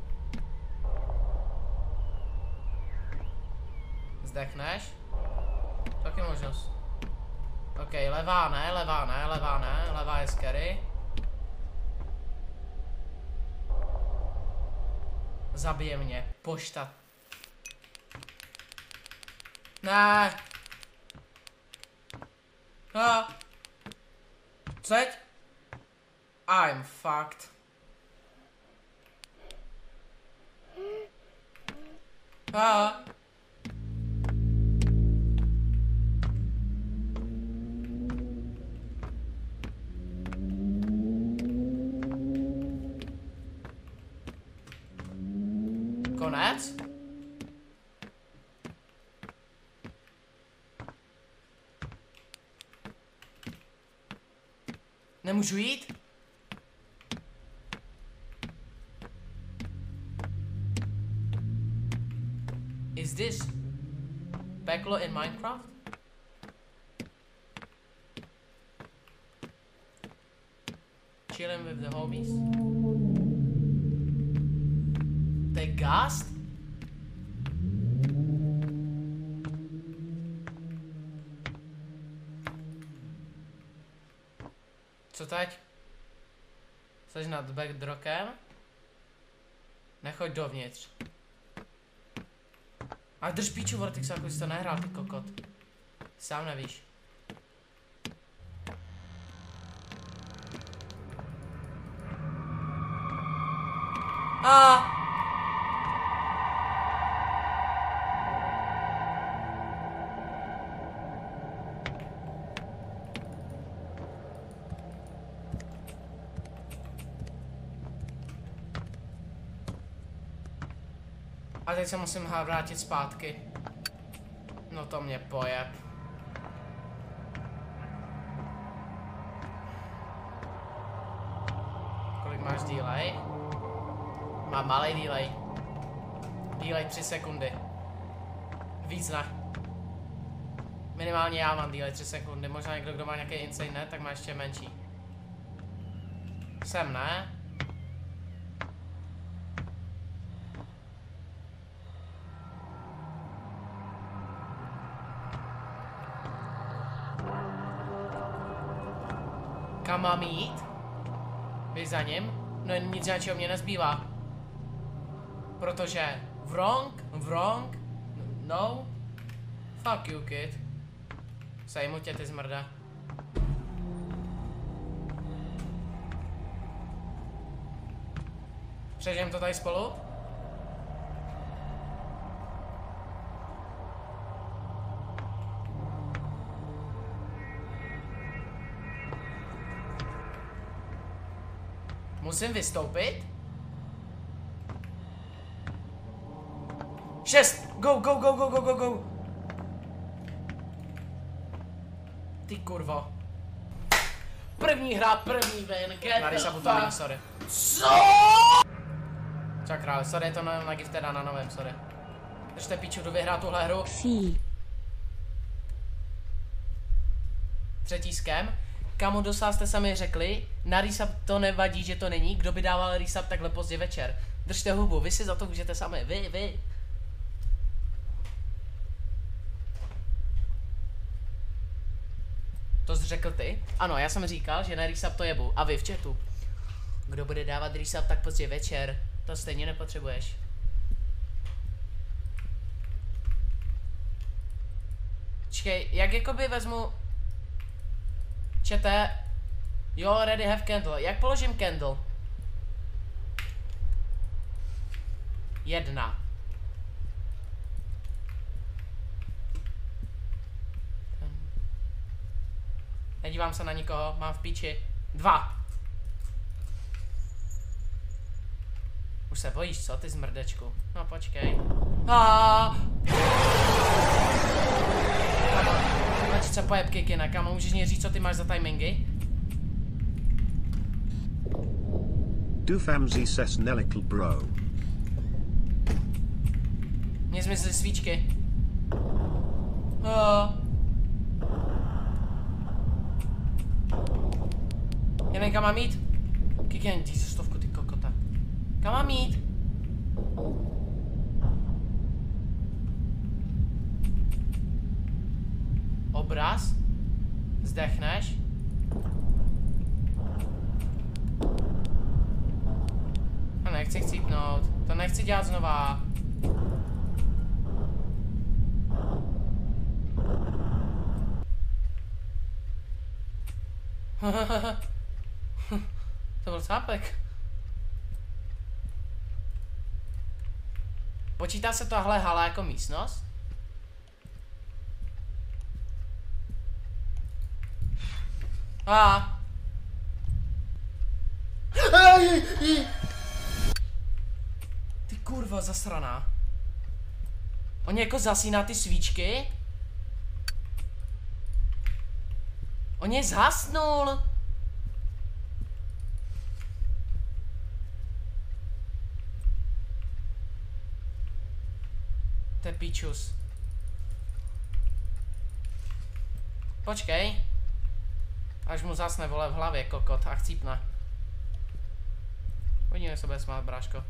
Zdechneš? Taky možnost. Ok, levá ne, levá je scary. Zabije mě. Pošta. Ne. No. Co teď? I'm fucked. Konec? Nemůžu jít? Is this peklo in Minecraft? Chilling with the homies. The ghast? Co teď? Jsi nad backdrockem? Nechoď dovnitř. A drž píču, Vortex, jako jsi to nehrál, ty kokot. Sám nevíš. A teď se musím vrátit zpátky. No to mě pojeb. Kolik máš delay? Mám malý delay. Delay 3 sekundy. Víc ne. Minimálně já mám delay 3 sekundy. Možná někdo, kdo má nějaký insane net, tak má ještě menší. Sem ne? Kam mám jít? Běž za ním? No nic jiného mě nezbývá. Protože wrong, no. Fuck you, kid. Sejmu tě, ty zmrda. Přežijeme to tady spolu? Musím vystoupit? 6! Go! Ty kurvo. První hra, první win, get the fuck. Sorry. Co? Čau král, sorry, je to na Gifteda na novém, sorry. Držte píču, jdu vyhrát tuhle hru. Třetí scam. Kamu dosá jste sami řekli, na resub to nevadí, že to není, kdo by dával resub takhle pozdě večer. Držte hubu, vy si za to můžete sami, vy. To jsi řekl ty? Ano, já jsem říkal, že na resub to jebu, a vy v chatu. Kdo bude dávat resub tak pozdě večer, to stejně nepotřebuješ. Čekej, jak jakoby vezmu... Čete, you already have candle. Jak položím candle? 1. Nedívám se na nikoho, mám v píči. 2. Už se bojíš, co ty zmrdečku? No počkej. Radši se pojeb kikina, kamo, můžeš mě říct, co ty máš za timingy? Dufamzi ses nelikl bro. Mně zmizly svíčky. Jeden, kam mám jít? Kikin, jdi za 100, ty kokota. Kam mám jít? Obraz? Zdechneš? A Nechci chcípnout. To nechci dělat znova. To byl cápek. Počítá se tohle hala jako místnost? Ty kurva zasraná. On jako zasíná ty svíčky? On je zhasnul. To je píčus. Počkej. Až mu zasne vole v hlavě kokot a chcípne. Uvidíme, se bude smát, bráško.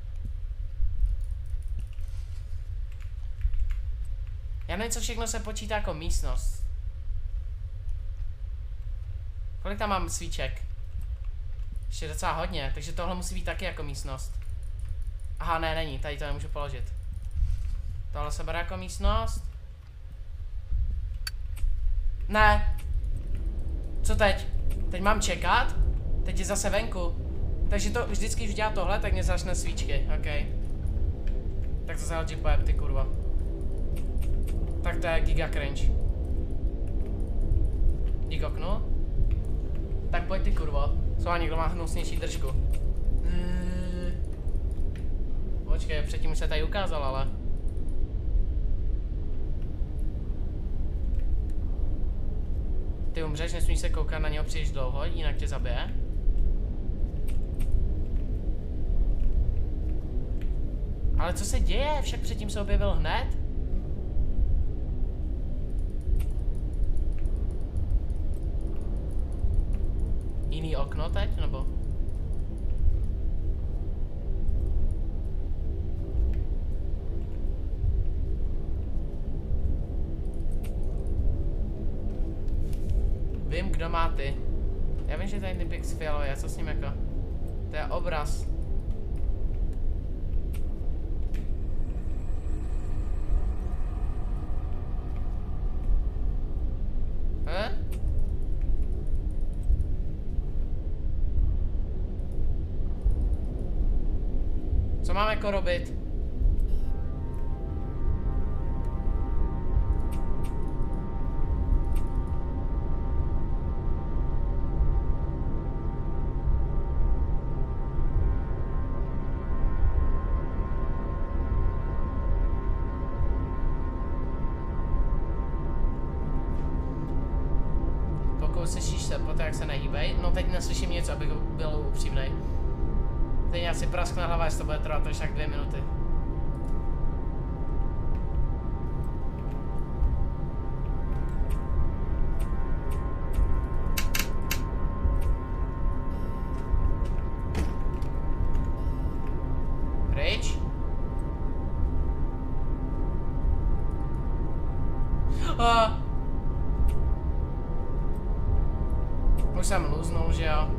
Já nevím, co všechno se počítá jako místnost. Kolik tam mám svíček? Ještě docela hodně, takže tohle musí být taky jako místnost. Aha, ne, není, tady to nemůžu položit. Tohle se bere jako místnost. Ne. Co teď? Teď mám čekat? Teď je zase venku. Takže to vždycky, když dělá tohle, tak mě začne svíčky, ok. Tak to se LG ty kurva. Tak to je giga cringe. Dík oknu. Tak pojď ty kurvo. Co někdo má hnusnější držku. Počkej, předtím už se tady ukázal, ale. Ty umřeš, nesmíš se koukat na něho příliš dlouho, jinak tě zabije. Ale co se děje? Však předtím se objevil hned. Jiný okno teď, nebo? Vím, kdo má ty. Já vím, že tady Nipix fialový, a co s ním jako? To je obraz. Co mám jako robit? Slyšíš se poté, jak se nehýbej? No teď neslyším nic, abych byl upřímnej. Teď asi praskne hlava, jestli to bude trvat až tak 2 minuty. Pryč? Už jsem lůznul, že jo?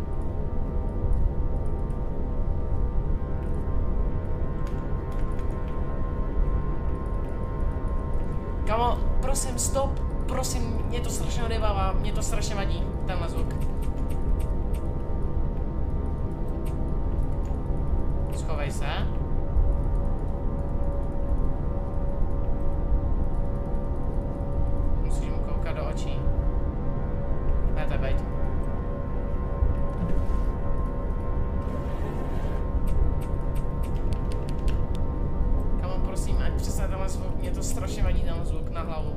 Kamo, prosím, stop, prosím, mě to strašně odebává, mě to strašně vadí, tenhle zvuk. Schovej se. Musíš mu koukat do očí. Ne, to je bejt. Prosím, ať přesně tenhle zvuk, mě to strašně vadí tenhle zvuk na hlavu.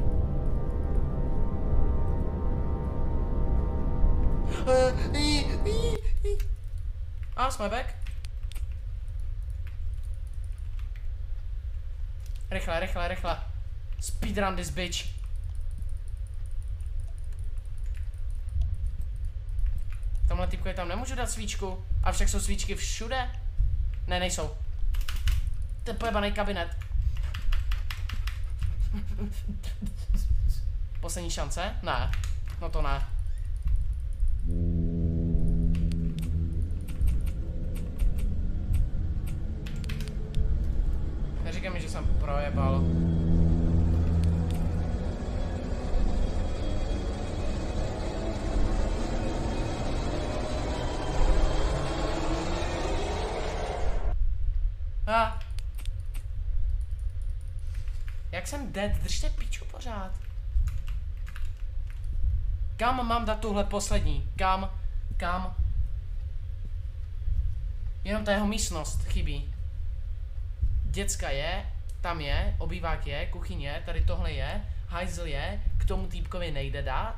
Jsme back. Rychle, rychle, rychle. Speedrun this bitch. Tomhle typku tam nemůžu dát svíčku. A však jsou svíčky všude. Ne, nejsou. Ten pojebaný kabinet. Poslední šance? Ne. No to ne. to jsem projebal. Jak jsem dead, držte piču pořád. Kam mám dát tuhle poslední? Kam? Jenom ta jeho místnost chybí. Děcka je, tam je, obývák je, kuchyň je, tady tohle je, hajzl je, k tomu týpkovi nejde dát.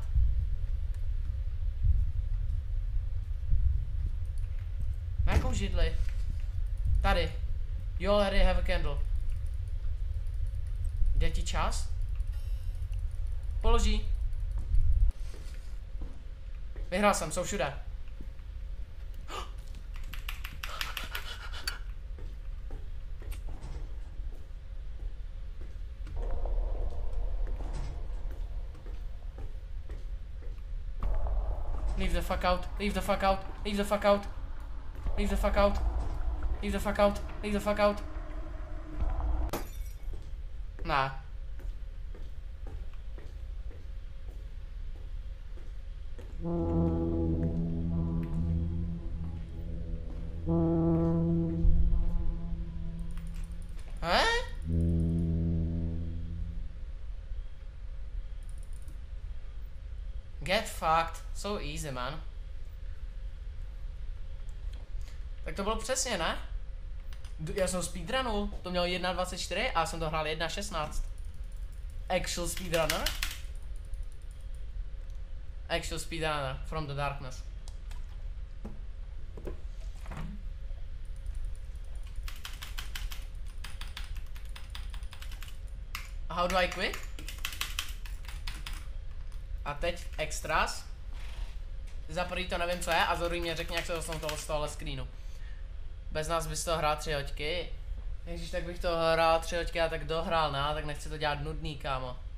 Na jakou židli? Tady. You already have a candle. Jde ti čas? Položí. Vyhrál jsem, jsou všude. Leave the fuck out, leave the fuck out, leave the fuck out. Leave the fuck out. Leave the fuck out, leave the fuck out. Nah. Huh? Get fucked. So easy, man. Tak to bylo přesně, ne? Já jsem speedrunul, to mělo 1.24 a já jsem to hrál 1.16. Actual speedrunner. Actual speedrunner from the darkness. How do I quit? A teď extras. Za prvý to nevím co je a za druhý mě řekni jak se dostanu z tohohle screenu. Bez nás bys to hrál 3 hoďky. Ježíš, tak bych to hrál 3 hoďky a tak dohrál, ne? Tak nechci to dělat nudný, kámo.